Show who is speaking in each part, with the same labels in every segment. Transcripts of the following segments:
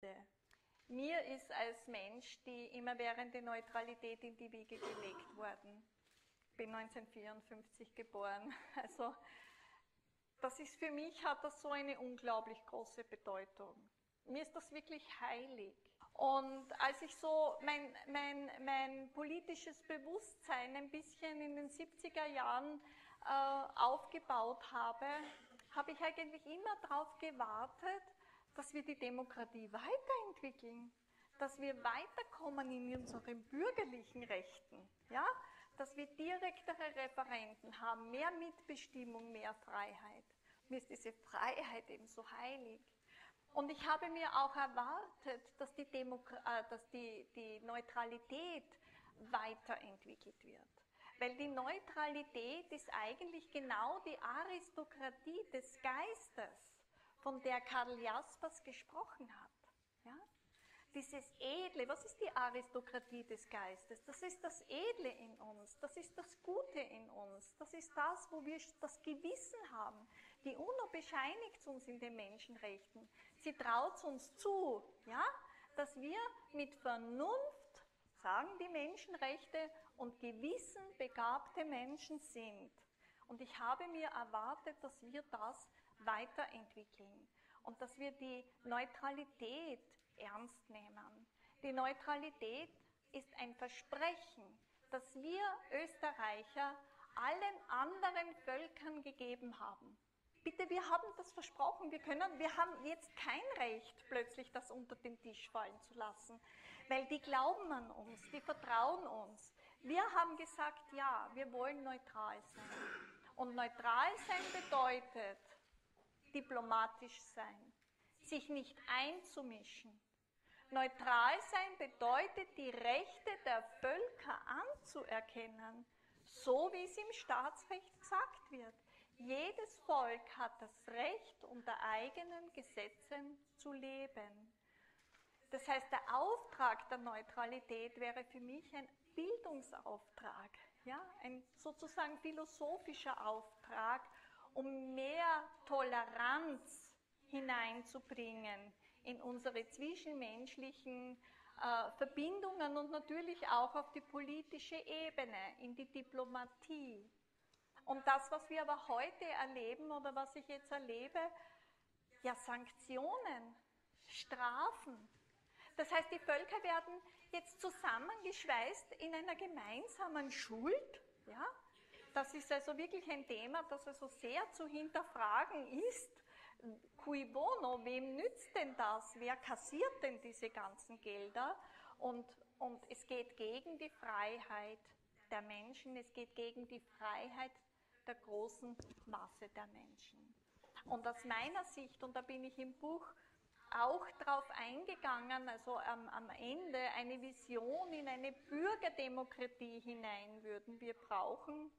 Speaker 1: Neutralität-Mythe. Mir ist als Mensch die immerwährende Neutralität in die Wiege gelegt worden. Ich bin 1954 geboren. Also das ist für mich, hat das so eine unglaublich große Bedeutung. Mir ist das wirklich heilig. Und als ich so mein politisches Bewusstsein ein bisschen in den 70er Jahren aufgebaut habe, habe ich eigentlich immer darauf gewartet, dass wir die Demokratie weiterentwickeln, dass wir weiterkommen in unseren bürgerlichen Rechten, ja? Dass wir direktere Referenten haben, mehr Mitbestimmung, mehr Freiheit. Mir ist diese Freiheit eben so heilig. Und ich habe mir auch erwartet, dass die Neutralität weiterentwickelt wird. Weil die Neutralität ist eigentlich genau die Aristokratie des Geistes, von der Karl Jaspers gesprochen hat. Ja? Dieses Edle, was ist die Aristokratie des Geistes? Das ist das Edle in uns, das ist das Gute in uns, das ist das, wo wir das Gewissen haben. Die UNO bescheinigt uns in den Menschenrechten. Sie traut uns zu, ja, dass wir mit Vernunft, sagen die Menschenrechte, und Gewissen begabte Menschen sind. Und ich habe mir erwartet, dass wir das weiterentwickeln und dass wir die Neutralität ernst nehmen. Die Neutralität ist ein Versprechen, das wir Österreicher allen anderen Völkern gegeben haben. Bitte, wir haben das versprochen, wir haben jetzt kein Recht, plötzlich das unter den Tisch fallen zu lassen, weil die glauben an uns, die vertrauen uns. Wir haben gesagt, ja, wir wollen neutral sein. Und neutral sein bedeutet diplomatisch sein, sich nicht einzumischen. Neutral sein bedeutet, die Rechte der Völker anzuerkennen, so wie es im Staatsrecht gesagt wird. Jedes Volk hat das Recht, unter eigenen Gesetzen zu leben. Das heißt, der Auftrag der Neutralität wäre für mich ein Bildungsauftrag, ja? Ein sozusagen philosophischer Auftrag, um mehr Toleranz hineinzubringen in unsere zwischenmenschlichen Verbindungen und natürlich auch auf die politische Ebene, in die Diplomatie. Und das, was wir aber heute erleben oder was ich jetzt erlebe, ja, Sanktionen, Strafen. Das heißt, die Völker werden jetzt zusammengeschweißt in einer gemeinsamen Schuld. Ja? Das ist also wirklich ein Thema, das also sehr zu hinterfragen ist. Cui bono, wem nützt denn das? Wer kassiert denn diese ganzen Gelder? Und es geht gegen die Freiheit der Menschen, es geht gegen die Freiheit der großen Masse der Menschen. Und aus meiner Sicht, und da bin ich im Buch auch drauf eingegangen, also am Ende eine Vision in eine Bürgerdemokratie hinein würden wir brauchen,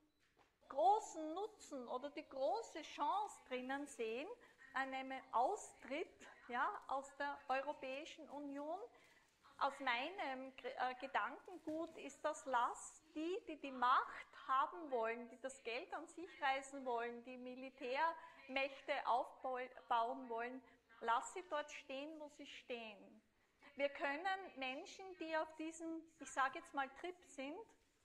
Speaker 1: großen Nutzen oder die große Chance drinnen sehen, an einem Austritt, ja, aus der Europäischen Union. Aus meinem Gedankengut ist das, lass die Macht haben wollen, die das Geld an sich reißen wollen, die Militärmächte aufbauen wollen, lass sie dort stehen, wo sie stehen. Wir können Menschen, die auf diesem, ich sage jetzt mal, Trip sind,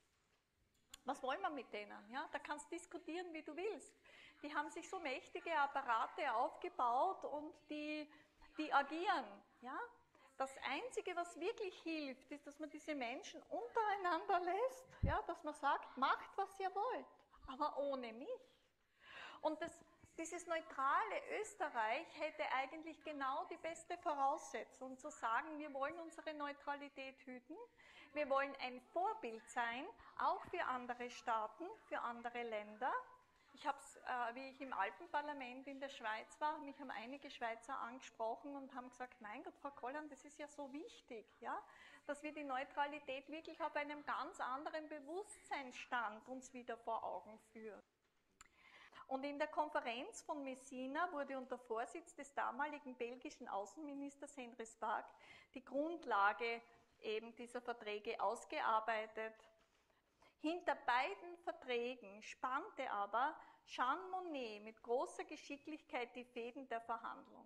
Speaker 1: was wollen wir mit denen? Ja, da kannst du diskutieren, wie du willst. Die haben sich so mächtige Apparate aufgebaut und die agieren. Ja? Das Einzige, was wirklich hilft, ist, dass man diese Menschen untereinander lässt, ja? Dass man sagt, macht, was ihr wollt, aber ohne mich. Und dieses neutrale Österreich hätte eigentlich genau die beste Voraussetzung, zu sagen, wir wollen unsere Neutralität hüten, wir wollen ein Vorbild sein, auch für andere Staaten, für andere Länder. Ich habe es, wie ich im Alpenparlament in der Schweiz war, mich haben einige Schweizer angesprochen und haben gesagt, mein Gott, Frau Kollan, das ist ja so wichtig, ja, dass wir die Neutralität wirklich auf einem ganz anderen Bewusstseinsstand uns wieder vor Augen führen. Und in der Konferenz von Messina wurde unter Vorsitz des damaligen belgischen Außenministers Henri Spaak die Grundlage eben dieser Verträge ausgearbeitet. Hinter beiden Verträgen spannte aber Jean Monnet mit großer Geschicklichkeit die Fäden der Verhandlung.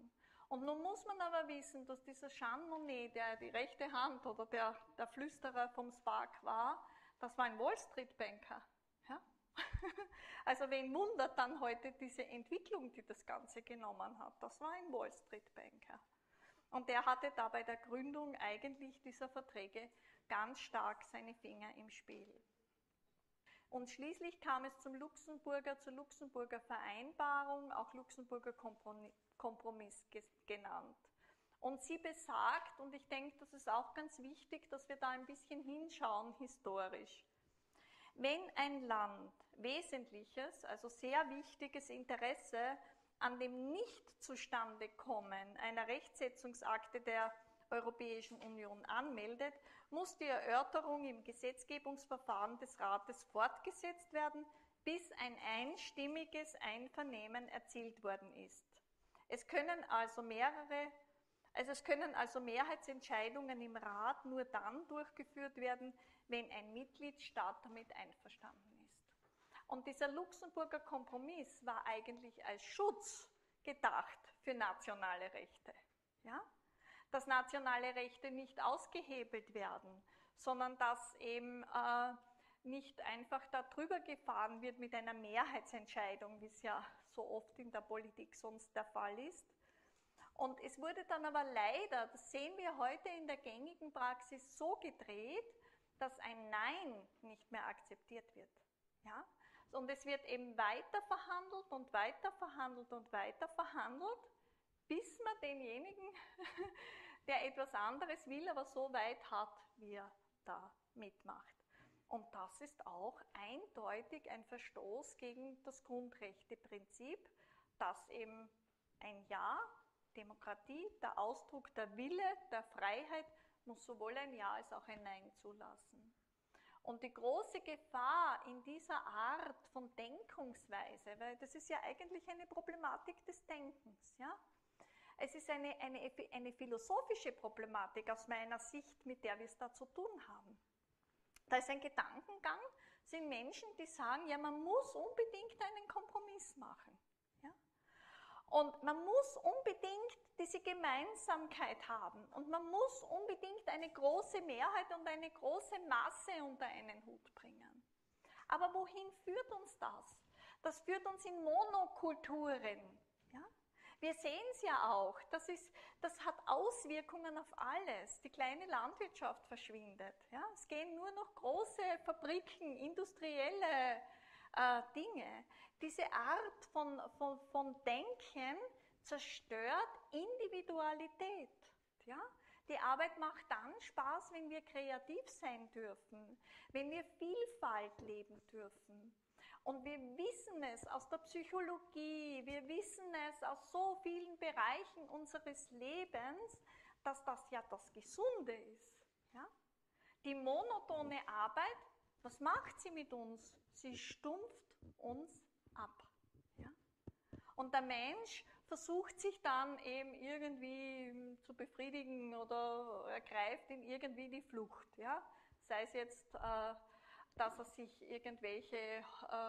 Speaker 1: Und nun muss man aber wissen, dass dieser Jean Monnet, der die rechte Hand oder der Flüsterer vom Spark war, das war ein Wall Street Banker. Ja? Also wen wundert dann heute diese Entwicklung, die das Ganze genommen hat? Das war ein Wall Street Banker. Und der hatte da bei der Gründung eigentlich dieser Verträge ganz stark seine Finger im Spiel. Und schließlich kam es zur Luxemburger Vereinbarung, auch Luxemburger Kompromiss genannt. Und sie besagt, und ich denke, das ist auch ganz wichtig, dass wir da ein bisschen hinschauen historisch. Wenn ein Land wesentliches, also sehr wichtiges Interesse an dem Nicht-Zustandekommen einer Rechtsetzungsakte der Europäischen Union anmeldet, muss die Erörterung im Gesetzgebungsverfahren des Rates fortgesetzt werden, bis ein einstimmiges Einvernehmen erzielt worden ist. Es können also Mehrheitsentscheidungen im Rat nur dann durchgeführt werden, wenn ein Mitgliedstaat damit einverstanden ist. Und dieser Luxemburger Kompromiss war eigentlich als Schutz gedacht für nationale Rechte. Ja? Dass nationale Rechte nicht ausgehebelt werden, sondern dass eben nicht einfach darüber gefahren wird mit einer Mehrheitsentscheidung, wie es ja so oft in der Politik sonst der Fall ist. Und es wurde dann aber leider, das sehen wir heute in der gängigen Praxis, so gedreht, dass ein Nein nicht mehr akzeptiert wird. Ja? Und es wird eben weiter verhandelt und weiter verhandelt und weiter verhandelt, bis man denjenigen, der etwas anderes will, aber so weit hat, wie er da mitmacht. Und das ist auch eindeutig ein Verstoß gegen das Grundrechteprinzip, dass eben ein Ja, Demokratie, der Ausdruck der Wille, der Freiheit, muss sowohl ein Ja als auch ein Nein zulassen. Und die große Gefahr in dieser Art von Denkungsweise, weil das ist ja eigentlich eine Problematik des Denkens, ja? Es ist eine philosophische Problematik aus meiner Sicht, mit der wir es da zu tun haben. Da ist ein Gedankengang, sind Menschen, die sagen, ja, man muss unbedingt einen Kompromiss machen. Ja? Und man muss unbedingt diese Gemeinsamkeit haben. Und man muss unbedingt eine große Mehrheit und eine große Masse unter einen Hut bringen. Aber wohin führt uns das? Das führt uns in Monokulturen. Ja? Wir sehen es ja auch, das hat Auswirkungen auf alles. Die kleine Landwirtschaft verschwindet. Ja? Es gehen nur noch große Fabriken, industrielle Dinge. Diese Art von Denken zerstört Individualität. Ja? Die Arbeit macht dann Spaß, wenn wir kreativ sein dürfen, wenn wir Vielfalt leben dürfen. Und wir wissen es aus der Psychologie, wir wissen es aus so vielen Bereichen unseres Lebens, dass das ja das Gesunde ist. Ja? Die monotone Arbeit, was macht sie mit uns? Sie stumpft uns ab. Ja? Und der Mensch versucht sich dann eben irgendwie zu befriedigen oder ergreift in irgendwie die Flucht. Ja? Sei es jetzt dass er sich irgendwelche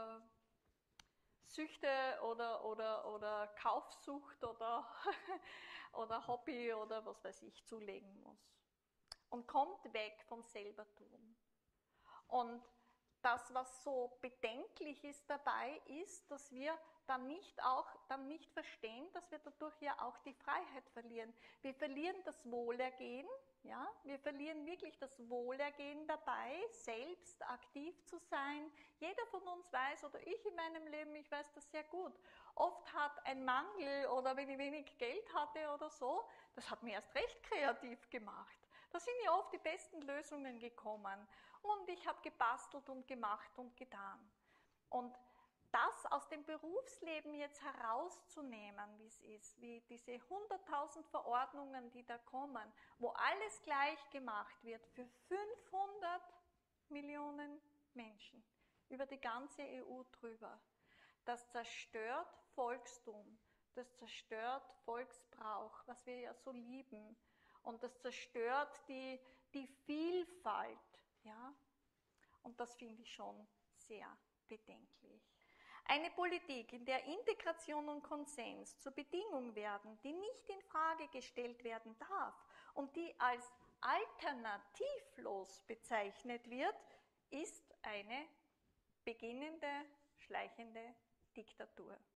Speaker 1: Süchte oder Kaufsucht oder Hobby oder was weiß ich zulegen muss. Und kommt weg vom Selbertun. Und das, was so bedenklich ist dabei, ist, dass wir dann nicht verstehen, dass wir dadurch ja auch die Freiheit verlieren. Wir verlieren das Wohlergehen. Ja, wir verlieren wirklich das Wohlergehen dabei, selbst aktiv zu sein. Jeder von uns weiß, oder ich in meinem Leben, ich weiß das sehr gut, oft hat ein Mangel oder wenn ich wenig Geld hatte oder so, das hat mir erst recht kreativ gemacht. Da sind ja oft die besten Lösungen gekommen und ich habe gebastelt und gemacht und getan. Und das aus dem Berufsleben jetzt herauszunehmen, wie es ist, wie diese 100.000 Verordnungen, die da kommen, wo alles gleich gemacht wird für 500 Millionen Menschen über die ganze EU drüber, das zerstört Volkstum, das zerstört Volksbrauch, was wir ja so lieben, und das zerstört die Vielfalt. Ja? Und das finde ich schon sehr bedenklich. Eine Politik, in der Integration und Konsens zur Bedingung werden, die nicht in Frage gestellt werden darf und die als alternativlos bezeichnet wird, ist eine beginnende, schleichende Diktatur.